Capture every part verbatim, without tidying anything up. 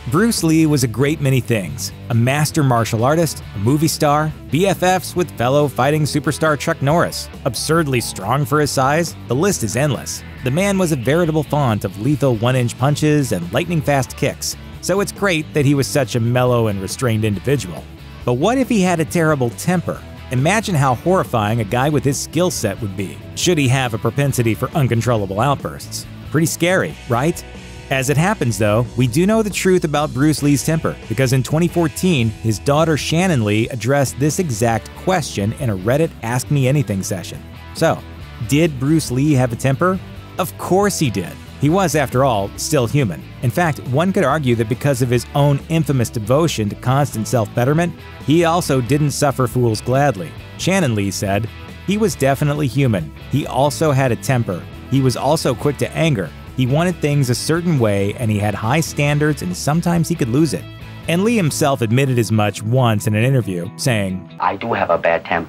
Bruce Lee was a great many things: a master martial artist, a movie star, B F Fs with fellow fighting superstar Chuck Norris, absurdly strong for his size. The list is endless. The man was a veritable font of lethal one-inch punches and lightning-fast kicks, so it's great that he was such a mellow and restrained individual. But what if he had a terrible temper? Imagine how horrifying a guy with his skill set would be, should he have a propensity for uncontrollable outbursts. Pretty scary, right? As it happens though, we do know the truth about Bruce Lee's temper, because in twenty fourteen, his daughter Shannon Lee addressed this exact question in a Reddit Ask Me Anything session. So, did Bruce Lee have a temper? Of course he did. He was, after all, still human. In fact, one could argue that because of his own infamous devotion to constant self-betterment, he also didn't suffer fools gladly. Shannon Lee said, "He was definitely human. He also had a temper. He was also quick to anger. He wanted things a certain way, and he had high standards, and sometimes he could lose it." And Lee himself admitted as much once in an interview, saying, "I do have a bad temper."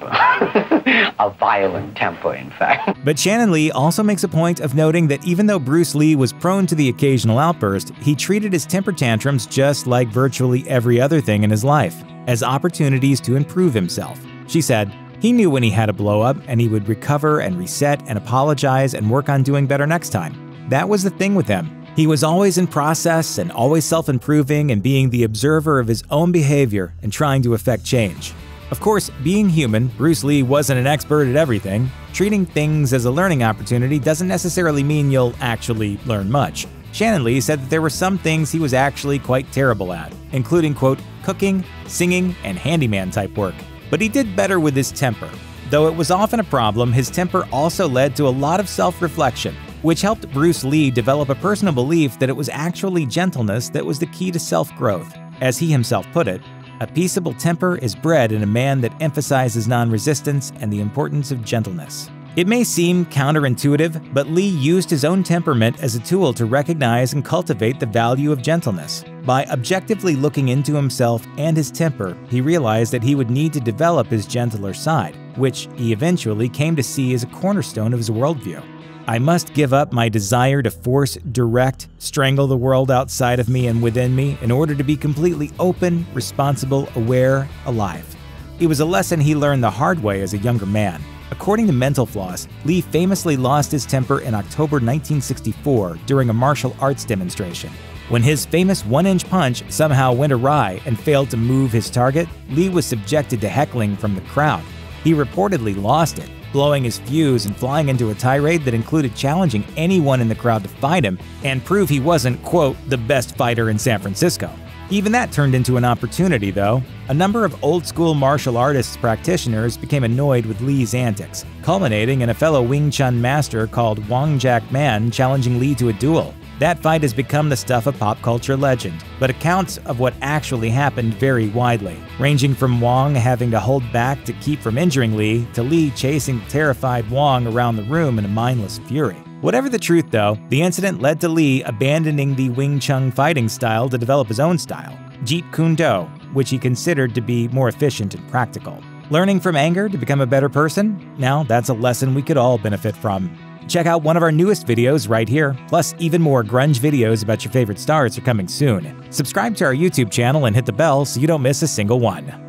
A violent temper, in fact. But Shannon Lee also makes a point of noting that even though Bruce Lee was prone to the occasional outburst, he treated his temper tantrums just like virtually every other thing in his life, as opportunities to improve himself. She said, "He knew when he had a blow-up, and he would recover and reset and apologize and work on doing better next time. That was the thing with him. He was always in process and always self-improving and being the observer of his own behavior and trying to affect change." Of course, being human, Bruce Lee wasn't an expert at everything. Treating things as a learning opportunity doesn't necessarily mean you'll actually learn much. Shannon Lee said that there were some things he was actually quite terrible at, including, quote, cooking, singing, and handyman type work. But he did better with his temper. Though it was often a problem, his temper also led to a lot of self-reflection, which helped Bruce Lee develop a personal belief that it was actually gentleness that was the key to self-growth. As he himself put it, "A peaceable temper is bred in a man that emphasizes non-resistance and the importance of gentleness." It may seem counterintuitive, but Lee used his own temperament as a tool to recognize and cultivate the value of gentleness. By objectively looking into himself and his temper, he realized that he would need to develop his gentler side, which he eventually came to see as a cornerstone of his worldview. "I must give up my desire to force, direct, strangle the world outside of me and within me in order to be completely open, responsible, aware, alive." It was a lesson he learned the hard way as a younger man. According to Mental Floss, Lee famously lost his temper in October nineteen sixty-four during a martial arts demonstration. When his famous one-inch punch somehow went awry and failed to move his target, Lee was subjected to heckling from the crowd. He reportedly lost it, blowing his fuse and flying into a tirade that included challenging anyone in the crowd to fight him and prove he wasn't, quote, the best fighter in San Francisco. Even that turned into an opportunity, though. A number of old-school martial artists practitioners became annoyed with Lee's antics, culminating in a fellow Wing Chun master called Wong Jack Man challenging Lee to a duel. That fight has become the stuff of pop culture legend, but accounts of what actually happened vary widely, ranging from Wong having to hold back to keep from injuring Lee, to Lee chasing the terrified Wong around the room in a mindless fury. Whatever the truth, though, the incident led to Lee abandoning the Wing Chun fighting style to develop his own style, Jeet Kune Do, which he considered to be more efficient and practical. Learning from anger to become a better person? Now, that's a lesson we could all benefit from. Check out one of our newest videos right here. Plus, even more grunge videos about your favorite stars are coming soon. Subscribe to our YouTube channel and hit the bell so you don't miss a single one.